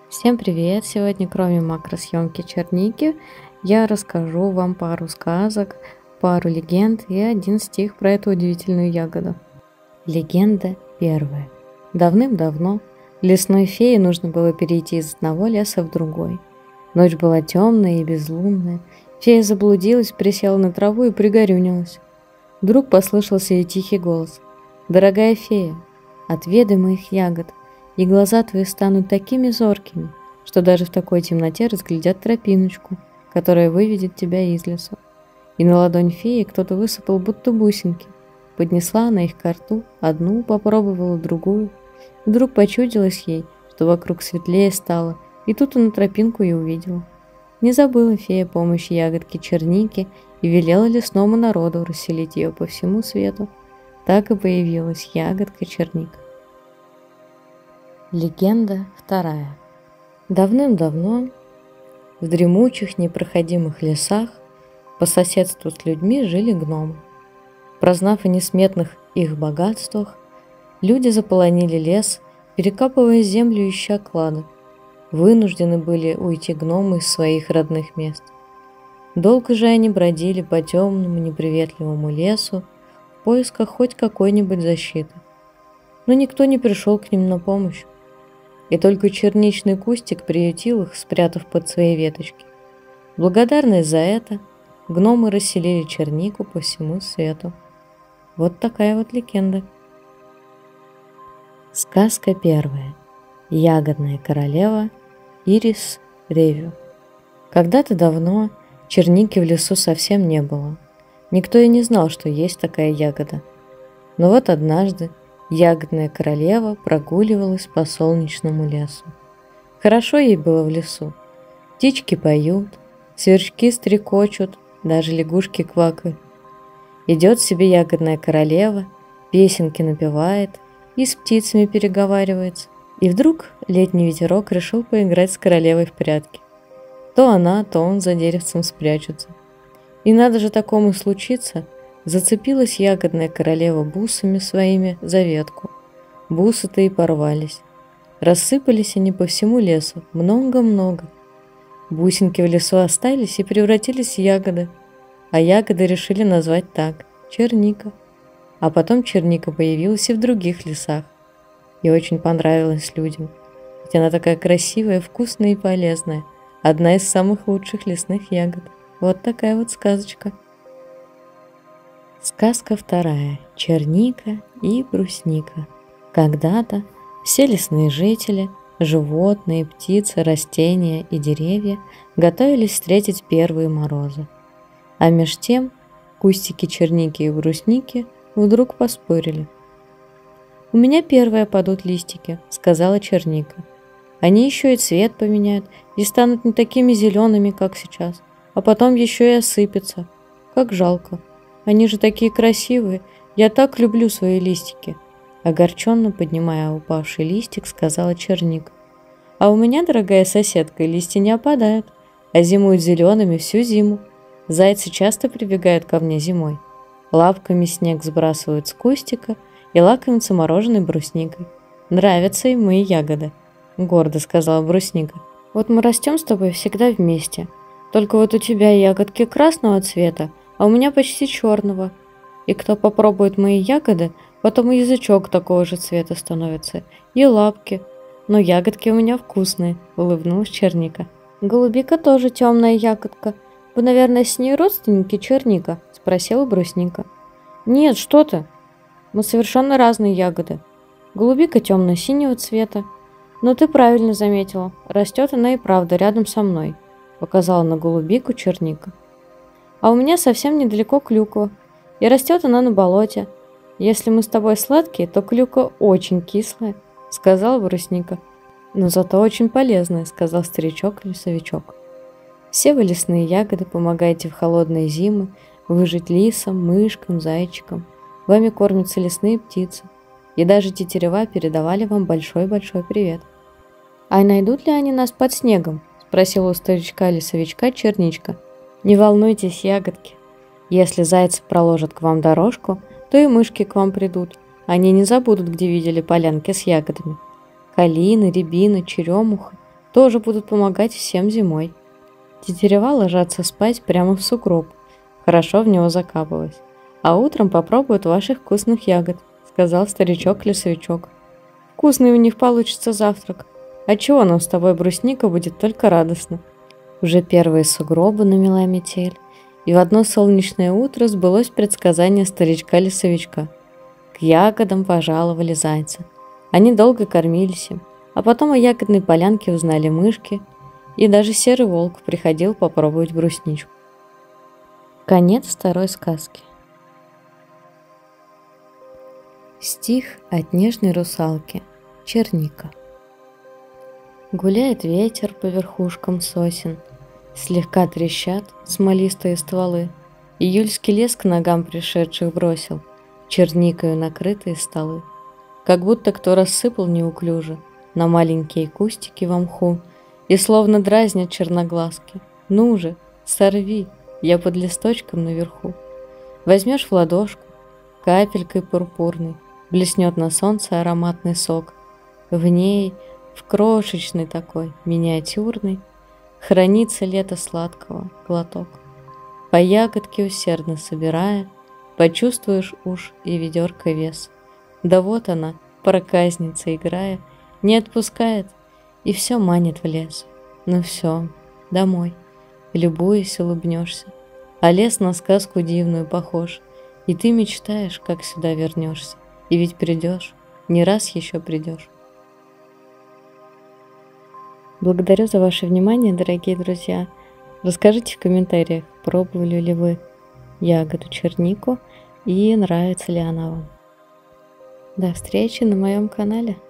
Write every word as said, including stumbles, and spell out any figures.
Всем привет! Сегодня, кроме макросъемки черники, я расскажу вам пару сказок, пару легенд и один стих про эту удивительную ягоду. Легенда первая. Давным-давно лесной фее нужно было перейти из одного леса в другой. Ночь была темная и безлунная. Фея заблудилась, присела на траву и пригорюнилась. Вдруг послышался ей тихий голос: «Дорогая фея, отведай моих ягод, и глаза твои станут такими зоркими, что даже в такой темноте разглядят тропиночку, которая выведет тебя из лесу». И на ладонь феи кто-то высыпал будто бусинки. Поднесла она их ко рту, одну попробовала, другую. Вдруг почудилось ей, что вокруг светлее стало, и тут она тропинку и увидела. Не забыла фея помощи ягодки черники и велела лесному народу расселить ее по всему свету. Так и появилась ягодка черника. Легенда вторая. Давным-давно в дремучих непроходимых лесах по соседству с людьми жили гномы. Прознав о несметных их богатствах, люди заполонили лес, перекапывая землю ища клады. Вынуждены были уйти гномы из своих родных мест. Долго же они бродили по темному неприветливому лесу в поисках хоть какой-нибудь защиты. Но никто не пришел к ним на помощь. И только черничный кустик приютил их, спрятав под свои веточки. Благодарные за это, гномы расселили чернику по всему свету. Вот такая вот легенда. Сказка первая. Ягодная королева Ирис Ревью. Когда-то давно черники в лесу совсем не было. Никто и не знал, что есть такая ягода. Но вот однажды ягодная королева прогуливалась по солнечному лесу. Хорошо ей было в лесу. Птички поют, сверчки стрекочут, даже лягушки квакают. Идет себе ягодная королева, песенки напевает и с птицами переговаривается. И вдруг летний ветерок решил поиграть с королевой в прятки. То она, то он за деревцем спрячутся. И надо же такому случиться, зацепилась ягодная королева бусами своими за ветку. Бусы-то и порвались. Рассыпались они по всему лесу, много-много. Бусинки в лесу остались и превратились в ягоды, а ягоды решили назвать так – черника. А потом черника появилась и в других лесах. И очень понравилась людям, ведь она такая красивая, вкусная и полезная. Одна из самых лучших лесных ягод. Вот такая вот сказочка. Сказка вторая. Черника и брусника. Когда-то все лесные жители, животные, птицы, растения и деревья готовились встретить первые морозы. А меж тем кустики черники и брусники вдруг поспорили. «У меня первые падут листики», — сказала черника. «Они еще и цвет поменяют и станут не такими зелеными, как сейчас, а потом еще и осыпятся. Как жалко. Они же такие красивые. Я так люблю свои листики», — огорченно поднимая упавший листик, сказала черника. «А у меня, дорогая соседка, листья не опадают, а зимуют зелеными всю зиму. Зайцы часто прибегают ко мне зимой. Лапками снег сбрасывают с кустика и лакомятся мороженой брусникой. Нравятся им мои ягоды», — гордо сказала брусника. «Вот мы растем с тобой всегда вместе. Только вот у тебя ягодки красного цвета, а у меня почти черного. И кто попробует мои ягоды, потом язычок такого же цвета становится, и лапки. Но ягодки у меня вкусные», — улыбнулась черника. «Голубика тоже темная ягодка. Вы, наверное, с ней родственники, черника?» — спросила брусника. «Нет, что ты. Мы совершенно разные ягоды. Голубика темно-синего цвета. Но ты правильно заметила, растет она и правда рядом со мной», — показала на голубику черника. «А у меня совсем недалеко клюква, и растет она на болоте. Если мы с тобой сладкие, то клюква очень кислая», — сказала брусника. «Но зато очень полезная», — сказал старичок-лесовичок. «Все вы лесные ягоды помогаете в холодные зимы выжить лисам, мышкам, зайчикам. Вами кормятся лесные птицы, и даже тетерева передавали вам большой-большой привет». «А найдут ли они нас под снегом?» — спросила у старичка-лесовичка черничка. «Не волнуйтесь, ягодки. Если зайцы проложат к вам дорожку, то и мышки к вам придут. Они не забудут, где видели полянки с ягодами. Калины, рябины, черемуха, тоже будут помогать всем зимой. Тетерева ложатся спать прямо в сугроб, хорошо в него закапываясь, а утром попробуют ваших вкусных ягод, сказал старичок-лесовичок. Вкусный у них получится завтрак. А чего нам с тобой, брусника, будет только радостно. Уже первые сугробы намела метель, и в одно солнечное утро сбылось предсказание старичка-лесовичка. К ягодам пожаловали зайцы. Они долго кормились им, а потом о ягодной полянке узнали мышки, и даже серый волк приходил попробовать брусничку. Конец второй сказки. Стих от нежной русалки. Черника. Гуляет ветер по верхушкам сосен, слегка трещат смолистые стволы. Июльский лес к ногам пришедших бросил черникою накрытые столы. Как будто кто рассыпал неуклюже на маленькие кустики во мху, и словно дразнят черноглазки. Ну же, сорви, я под листочком наверху. Возьмешь в ладошку, капелькой пурпурной блеснет на солнце ароматный сок. В ней, в крошечный такой, миниатюрный, хранится лето сладкого глоток. По ягодке усердно собирая, почувствуешь уж и ведерко вес. Да вот она, проказница играя, не отпускает и все манит в лес. Ну все, домой, любуясь, улыбнешься, а лес на сказку дивную похож, и ты мечтаешь, как сюда вернешься, и ведь придешь, не раз еще придешь. Благодарю за ваше внимание, дорогие друзья. Расскажите в комментариях, пробовали ли вы ягоду чернику и нравится ли она вам. До встречи на моем канале.